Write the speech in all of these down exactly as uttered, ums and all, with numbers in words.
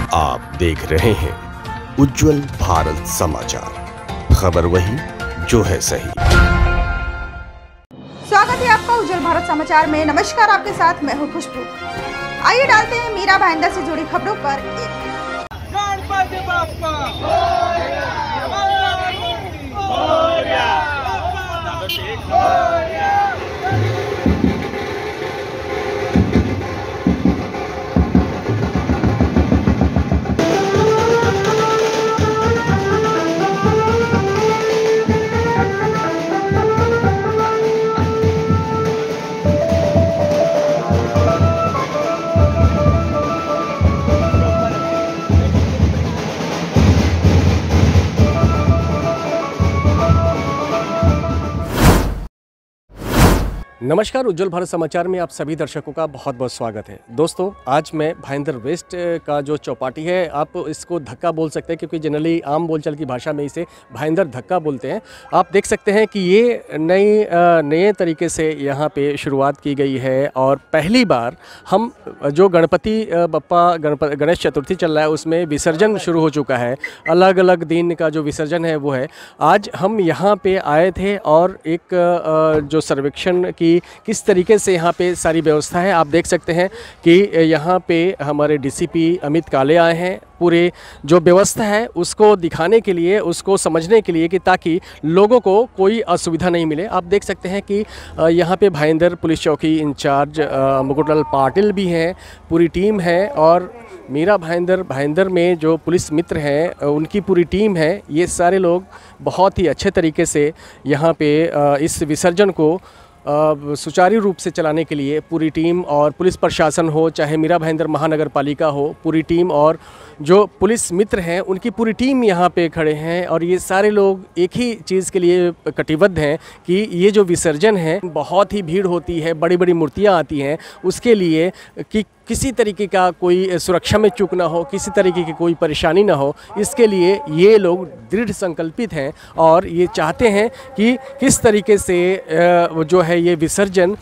आप देख रहे हैं उज्जवल भारत समाचार, खबर वही जो है सही। स्वागत है आपका उज्जवल भारत समाचार में। नमस्कार, आपके साथ मैं हूं खुशबू। आइए डालते हैं मीरा भाईंदर से जुड़ी खबरों पर एक नमस्कार, उज्जवल भारत समाचार में आप सभी दर्शकों का बहुत बहुत स्वागत है। दोस्तों, आज मैं भाईंदर वेस्ट का जो चौपाटी है, आप इसको धक्का बोल सकते हैं क्योंकि जनरली आम बोलचाल की भाषा में इसे भाईंदर धक्का बोलते हैं। आप देख सकते हैं कि ये नई नए तरीके से यहाँ पे शुरुआत की गई है और पहली बार हम जो गणपति बप्पा गणपति गणेश चतुर्थी चल रहा है उसमें विसर्जन शुरू हो चुका है। अलग अलग दिन का जो विसर्जन है वो है। आज हम यहाँ पे आए थे और एक जो सर्वेक्षण की किस तरीके से यहाँ पे सारी व्यवस्था है, आप देख सकते हैं कि यहाँ पे हमारे डीसीपी अमित काले आए हैं। पूरे जो व्यवस्था है उसको दिखाने के लिए, उसको समझने के लिए कि ताकि लोगों को कोई असुविधा नहीं मिले। आप देख सकते हैं कि यहाँ पे भाईंदर पुलिस चौकी इंचार्ज मुकुटलाल पाटिल भी हैं, पूरी टीम है और मीरा भाईंदर भाईंदर में जो पुलिस मित्र हैं उनकी पूरी टीम है। ये सारे लोग बहुत ही अच्छे तरीके से यहाँ पे इस विसर्जन को सुचारू रूप से चलाने के लिए पूरी टीम और पुलिस प्रशासन हो, चाहे मीरा भाईंदर महानगर पालिका हो, पूरी टीम और जो पुलिस मित्र हैं उनकी पूरी टीम यहाँ पे खड़े हैं। और ये सारे लोग एक ही चीज़ के लिए कटिबद्ध हैं कि ये जो विसर्जन है, बहुत ही भीड़ होती है, बड़ी बड़ी मूर्तियाँ आती हैं, उसके लिए कि किसी तरीके का कोई सुरक्षा में चूक ना हो, किसी तरीके की कोई परेशानी ना हो, इसके लिए ये लोग दृढ़ संकल्पित हैं और ये चाहते हैं कि किस तरीके से जो है ये विसर्जन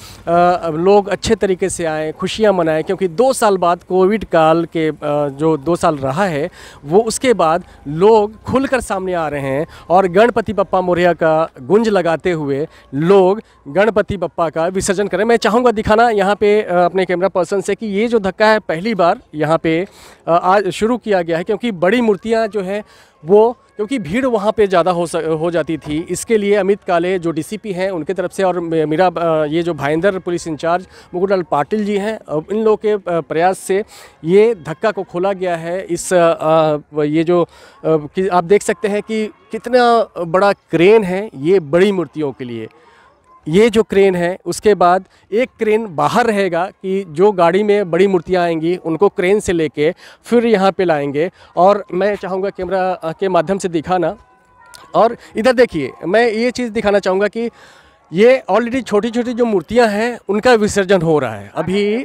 लोग अच्छे तरीके से आएँ, खुशियाँ मनाएं। क्योंकि दो साल बाद कोविड काल के जो दो साल रहा है वो उसके बाद लोग खुलकर सामने आ रहे हैं और गणपति बप्पा मोरया का गुंज लगाते हुए लोग गणपति बप्पा का विसर्जन करें। मैं चाहूँगा दिखाना यहाँ पे अपने कैमरा पर्सन से कि ये जो धक्का है पहली बार यहाँ पे आज शुरू किया गया है, क्योंकि बड़ी मूर्तियाँ जो है वो क्योंकि भीड़ वहाँ पे ज़्यादा हो हो जाती थी। इसके लिए अमित काले जो डीसीपी हैं उनके तरफ से और मेरा ये जो भाईंदर पुलिस इंचार्ज मुकुटलाल पाटिल जी हैं, इन लोगों के प्रयास से ये धक्का को खोला गया है। इस ये जो कि आप देख सकते हैं कि कितना बड़ा क्रेन है ये बड़ी मूर्तियों के लिए। ये जो क्रेन है उसके बाद एक क्रेन बाहर रहेगा कि जो गाड़ी में बड़ी मूर्तियाँ आएंगी उनको क्रेन से लेके फिर यहाँ पे लाएंगे। और मैं चाहूँगा कैमरा के माध्यम से दिखाना, और इधर देखिए, मैं ये चीज़ दिखाना चाहूँगा कि ये ऑलरेडी छोटी छोटी जो मूर्तियां हैं उनका विसर्जन हो रहा है।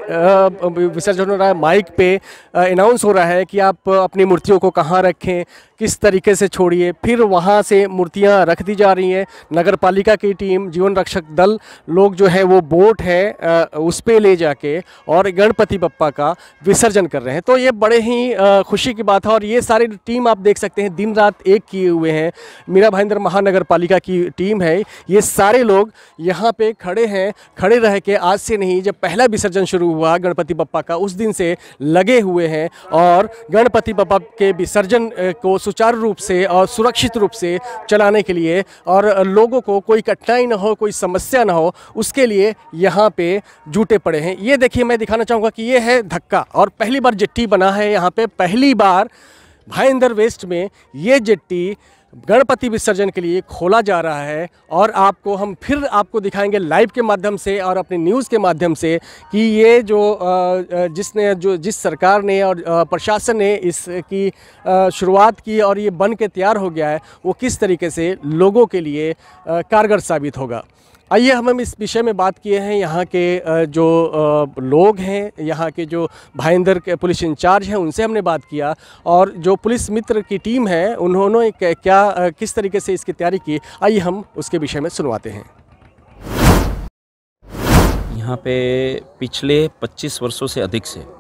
अभी विसर्जन हो रहा है, माइक पे अनाउंस हो रहा है कि आप अपनी मूर्तियों को कहाँ रखें, किस तरीके से छोड़िए। फिर वहाँ से मूर्तियाँ रख दी जा रही हैं। नगर पालिका की टीम, जीवन रक्षक दल लोग जो है वो बोट है उस पे ले जाके और गणपति बप्पा का विसर्जन कर रहे हैं। तो ये बड़े ही खुशी की बात है। और ये सारी टीम आप देख सकते हैं दिन रात एक किए हुए हैं। मीरा भाईंदर महानगर पालिका की टीम है। ये सारे लोग यहाँ पे खड़े हैं, खड़े रह के आज से नहीं, जब पहला विसर्जन शुरू हुआ गणपति बप्पा का उस दिन से लगे हुए हैं और गणपति बप्पा के विसर्जन को सुचारू रूप से और सुरक्षित रूप से चलाने के लिए और लोगों को कोई कठिनाई ना हो, कोई समस्या ना हो, उसके लिए यहाँ पे जुटे पड़े हैं। ये देखिए, मैं दिखाना चाहूँगा कि ये है धक्का और पहली बार जेट्टी बना है यहाँ पे। पहली बार भाईंदर वेस्ट में ये जेट्टी गणपति विसर्जन के लिए खोला जा रहा है और आपको हम फिर आपको दिखाएंगे लाइव के माध्यम से और अपने न्यूज़ के माध्यम से कि ये जो जिसने जो जिस सरकार ने और प्रशासन ने इसकी शुरुआत की और ये बन के तैयार हो गया है, वो किस तरीके से लोगों के लिए कारगर साबित होगा। आइए हम इस विषय में बात किए हैं। यहाँ के जो लोग हैं, यहाँ के जो भाईंदर के पुलिस इंचार्ज हैं, उनसे हमने बात किया और जो पुलिस मित्र की टीम है उन्होंने क्या किस तरीके से इसकी तैयारी की, आइए हम उसके विषय में सुनवाते हैं। यहाँ पे पिछले पच्चीस वर्षों से अधिक से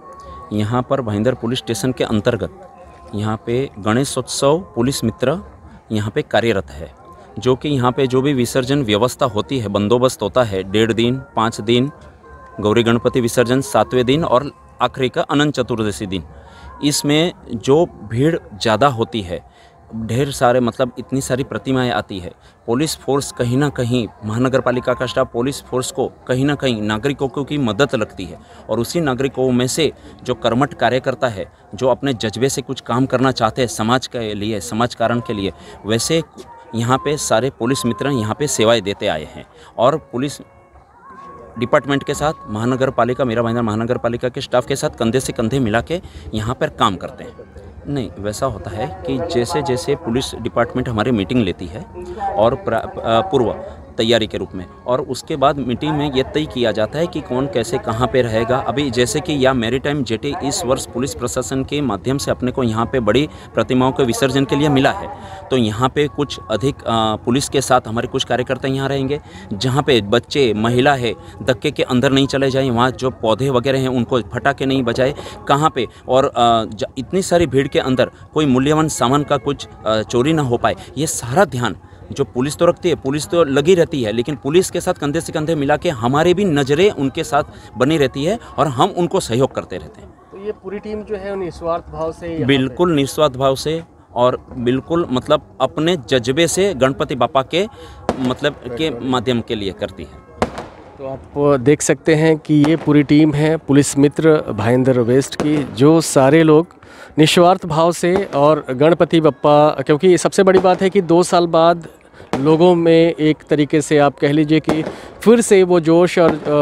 यहाँ पर भाईंदर पुलिस स्टेशन के अंतर्गत यहाँ पे गणेशोत्सव पुलिस मित्र यहाँ पे कार्यरत है, जो कि यहाँ पे जो भी विसर्जन व्यवस्था होती है, बंदोबस्त होता है, डेढ़ दिन, पाँच दिन गौरी गणपति विसर्जन, सातवें दिन और आखिरी का अनंत चतुर्दशी दिन। इसमें जो भीड़ ज़्यादा होती है, ढेर सारे मतलब इतनी सारी प्रतिमाएं आती है, पुलिस फोर्स कहीं ना कहीं, महानगर पालिका का स्टाफ पुलिस फोर्स को कहीं ना कहीं नागरिकों की मदद लगती है। और उसी नागरिकों में से जो कर्मठ कार्यकर्ता है, जो अपने जज्बे से कुछ काम करना चाहते हैं समाज के लिए, समाज कारण के लिए, वैसे यहाँ पे सारे पुलिस मित्र यहाँ पे सेवाएं देते आए हैं। और पुलिस डिपार्टमेंट के साथ महानगर पालिका, मीरा भाईंदर महानगर पालिका के स्टाफ के साथ कंधे से कंधे मिला के यहाँ पर काम करते हैं। नहीं, वैसा होता है कि जैसे जैसे पुलिस डिपार्टमेंट हमारी मीटिंग लेती है और पूर्व तैयारी के रूप में, और उसके बाद मीटिंग में ये तय किया जाता है कि कौन कैसे कहाँ पे रहेगा। अभी जैसे कि या मैरीटाइम जेटी इस वर्ष पुलिस प्रशासन के माध्यम से अपने को यहाँ पे बड़ी प्रतिमाओं के विसर्जन के लिए मिला है, तो यहाँ पे कुछ अधिक आ, पुलिस के साथ हमारे कुछ कार्यकर्ता यहाँ रहेंगे। जहाँ पे बच्चे, महिला है, धक्के के अंदर नहीं चले जाए, वहाँ जो पौधे वगैरह हैं उनको फटाके नहीं बजाए, कहाँ पे और आ, इतनी सारी भीड़ के अंदर कोई मूल्यवान सामान का कुछ आ, चोरी ना हो पाए, ये सारा ध्यान जो पुलिस तो रखती है, पुलिस तो लगी रहती है, लेकिन पुलिस के साथ कंधे से कंधे मिला के हमारे भी नज़रें उनके साथ बनी रहती है और हम उनको सहयोग करते रहते हैं। तो ये पूरी टीम जो है निस्वार्थ भाव से, बिल्कुल निस्वार्थ भाव से और बिल्कुल मतलब अपने जज्बे से गणपति बापा के मतलब के माध्यम के लिए करती है। तो आप देख सकते हैं कि ये पूरी टीम है पुलिस मित्र भाईंदर वेस्ट की, जो सारे लोग निस्वार्थ भाव से और गणपति बप्पा, क्योंकि सबसे बड़ी बात है कि दो साल बाद लोगों में एक तरीके से आप कह लीजिए कि फिर से वो जोश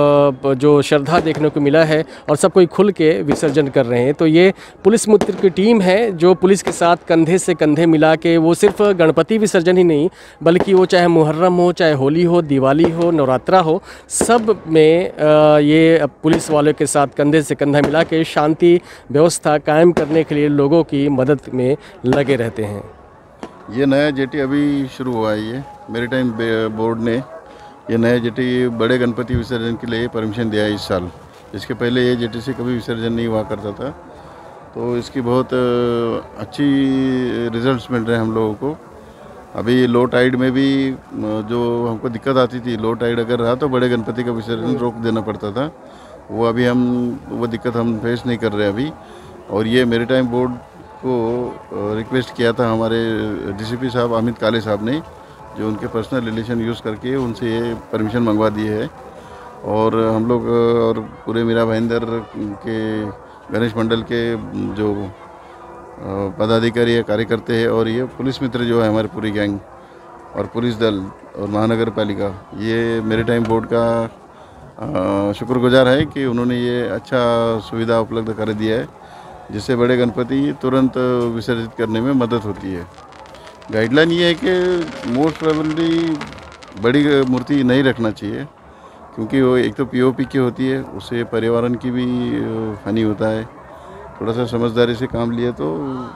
और जो श्रद्धा देखने को मिला है और सब कोई खुल के विसर्जन कर रहे हैं। तो ये पुलिस मित्र की टीम है जो पुलिस के साथ कंधे से कंधे मिला के, वो सिर्फ गणपति विसर्जन ही नहीं बल्कि वो चाहे मुहर्रम हो, चाहे होली हो, दिवाली हो, नवरात्रा हो, सब में ये पुलिस वालों के साथ कंधे से कंधा मिला के शांति व्यवस्था कायम करने के लिए लोगों की मदद में लगे रहते हैं। ये नया जेटी अभी शुरू हुआ है। ये मैरीटाइम बोर्ड ने ये नया जेटी बड़े गणपति विसर्जन के लिए परमिशन दिया है इस साल। इसके पहले ये जेटी से कभी विसर्जन नहीं हुआ करता था, तो इसकी बहुत अच्छी रिजल्ट्स मिल रहे हैं हम लोगों को। अभी लो टाइड में भी जो हमको दिक्कत आती थी, लो टाइड अगर रहा तो बड़े गणपति का विसर्जन रोक देना पड़ता था, वो अभी हम वो दिक्कत हम फेस नहीं कर रहे अभी। और ये मैरीटाइम बोर्ड को रिक्वेस्ट किया था हमारे डीसीपी साहब अमित काले साहब ने, जो उनके पर्सनल रिलेशन यूज़ करके उनसे ये परमिशन मंगवा दी है। और हम लोग और पूरे मीरा भाईंदर के गणेश मंडल के जो पदाधिकारी है, कार्यकर्ते हैं, और ये पुलिस मित्र जो है हमारे पूरी गैंग और पुलिस दल और महानगर पालिका, ये मैरीटाइम बोर्ड का शुक्रगुजार है कि उन्होंने ये अच्छा सुविधा उपलब्ध कर दिया है, जिससे बड़े गणपति तुरंत विसर्जित करने में मदद होती है। गाइडलाइन ये है कि मोस्ट प्रोबेबली बड़ी मूर्ति नहीं रखना चाहिए, क्योंकि वो एक तो पीओपी की होती है, उससे पर्यावरण की भी हानि होता है। थोड़ा सा समझदारी से काम लिए तो,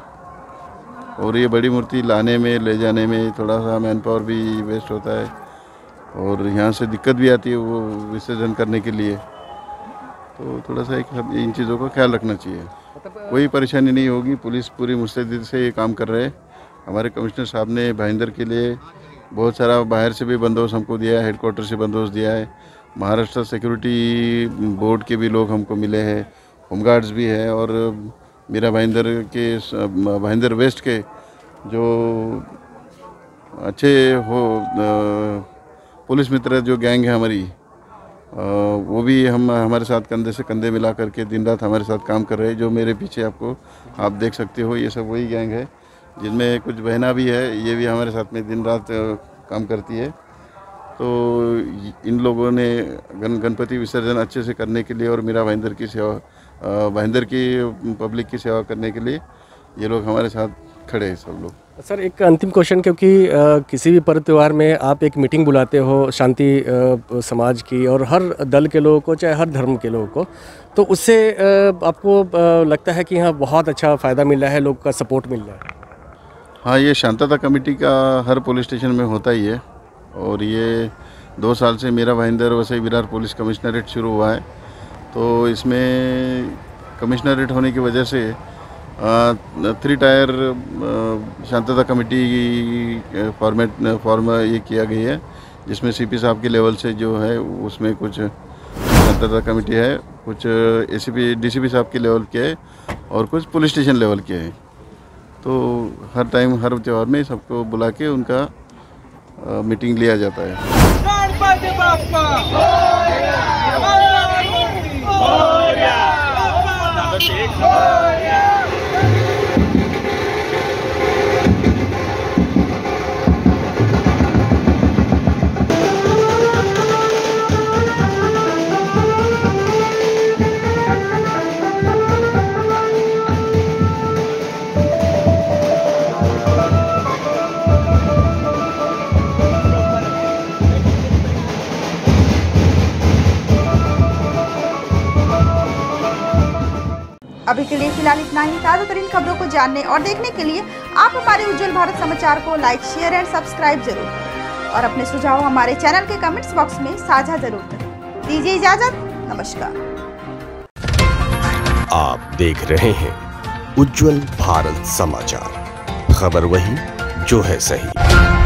और ये बड़ी मूर्ति लाने में ले जाने में थोड़ा सा मैन पावर भी वेस्ट होता है, और यहाँ से दिक्कत भी आती है वो विसर्जन करने के लिए। तो थोड़ा सा एक इन चीज़ों का ख्याल रखना चाहिए। कोई परेशानी नहीं होगी, पुलिस पूरी मुस्तैदी से ये काम कर रहे हैं। हमारे कमिश्नर साहब ने भाईंदर के लिए बहुत सारा बाहर से भी बंदोबस्त हमको दिया है, हेडक्वार्टर से बंदोबस्त दिया है, महाराष्ट्र सिक्योरिटी बोर्ड के भी लोग हमको मिले हैं, होमगार्ड्स भी है, और मीरा भाईंदर के भाईंदर वेस्ट के जो अच्छे हो पुलिस मित्र जो गैंग है हमारी, वो भी हम हमारे साथ कंधे से कंधे मिला करके दिन रात हमारे साथ काम कर रहे हैं। जो मेरे पीछे आपको आप देख सकते हो, ये सब वही गैंग है, जिनमें कुछ बहना भी है, ये भी हमारे साथ में दिन रात काम करती है। तो इन लोगों ने गण गणपति विसर्जन अच्छे से करने के लिए और मीरा भाईंदर की सेवा, भाईंदर की पब्लिक की सेवा करने के लिए ये लोग हमारे साथ खड़े हैं सब लोग। सर, एक अंतिम क्वेश्चन, क्योंकि आ, किसी भी पर्व त्यौहार में आप एक मीटिंग बुलाते हो शांति आ, समाज की और हर दल के लोगों को, चाहे हर धर्म के लोगों को, तो उससे आ, आपको आ, लगता है कि हाँ बहुत अच्छा फ़ायदा मिल रहा है, लोग का सपोर्ट मिल रहा है? हाँ, ये शांतता कमेटी का हर पुलिस स्टेशन में होता ही है, और ये दो साल से मीरा भाईंदर वसई विरार पुलिस कमिश्नरेट शुरू हुआ है। तो इसमें कमिश्नरेट होने की वजह से थ्री टायर शांतता कमेटी फॉर्मेट फॉर्म ये किया गई है, जिसमें सीपी साहब के लेवल से जो है उसमें कुछ शांतता कमेटी है, कुछ एसीपी डीसीपी साहब के लेवल के है और कुछ पुलिस स्टेशन लेवल के है। तो हर टाइम हर त्यौहार में सबको बुला के उनका आ, मीटिंग लिया जाता है। अभी के लिए फिलहाल इतना ही। ताज़ा तरीन खबरों को जानने और देखने के लिए आप हमारे उज्जवल भारत समाचार को लाइक, शेयर एंड सब्सक्राइब जरूर करें और अपने सुझाव हमारे चैनल के कमेंट्स बॉक्स में साझा जरूर करें। दीजिए इजाजत, नमस्कार। आप देख रहे हैं उज्जवल भारत समाचार, खबर वही जो है सही।